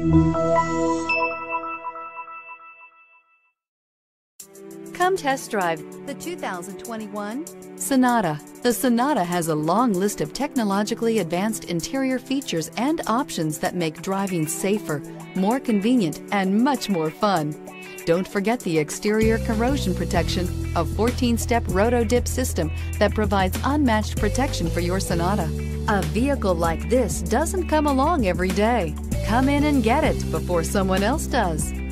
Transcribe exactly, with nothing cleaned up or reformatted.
Come test drive the two thousand twenty-one Sonata. The Sonata has a long list of technologically advanced interior features and options that make driving safer, more convenient, and much more fun. Don't forget the exterior corrosion protection, a fourteen step roto-dip system that provides unmatched protection for your Sonata. A vehicle like this doesn't come along every day. Come in and get it before someone else does.